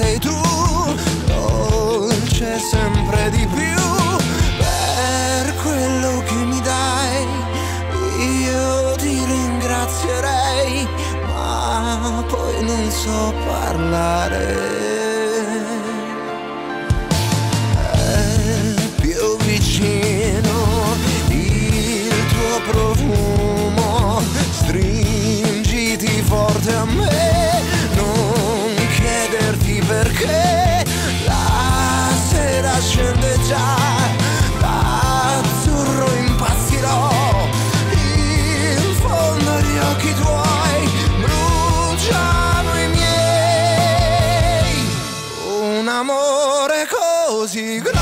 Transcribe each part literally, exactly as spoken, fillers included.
sei tu, dolce sempre di più, per quello che mi dai, io ti ringrazierei, ma poi non so parlare. È più vicino il tuo profumo, stringiti forte a me, non chiederti perché, la sera scende già, l'azzurro impazzirò, in fondo agli occhi tuoi bruciano i miei, un amore così grande.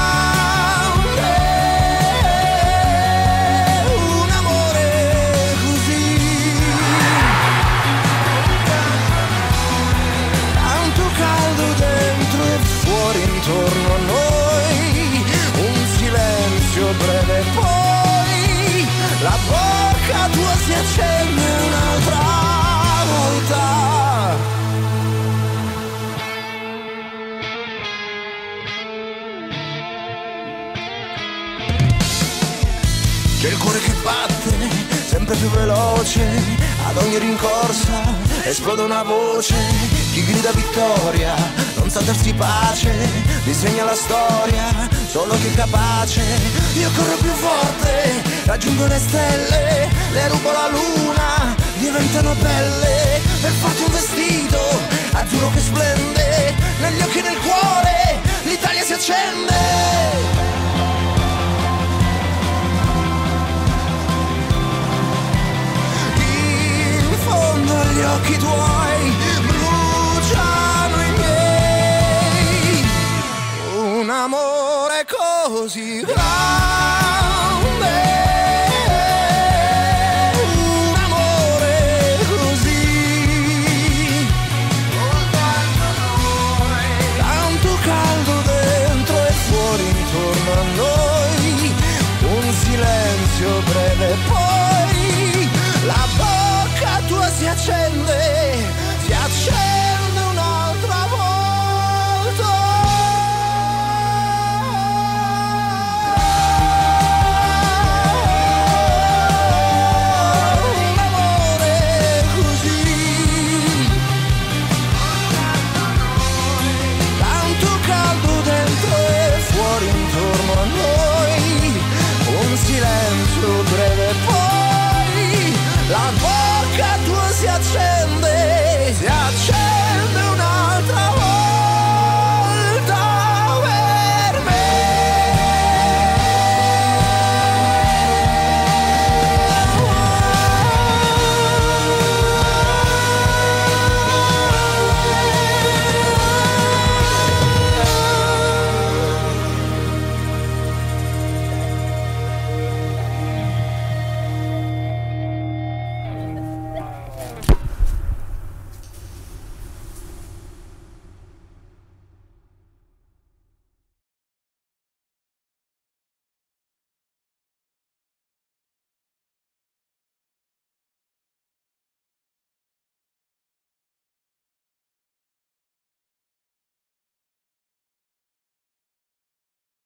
Intorno a noi un silenzio breve, poi la bocca tua si accende un'altra volta. C'è il cuore che batte sempre più veloce, ad ogni rincorsa esplode una voce, chi grida vittoria non sa darsi pace, disegna la storia solo chi è capace. Io corro più forte, raggiungo le stelle, le rubo la luna, diventano belle, per farti un vestito azzurro che splende, negli occhi e nel cuore l'Italia si accende. Gli occhi tuoi bruciano i miei, un amore così grande.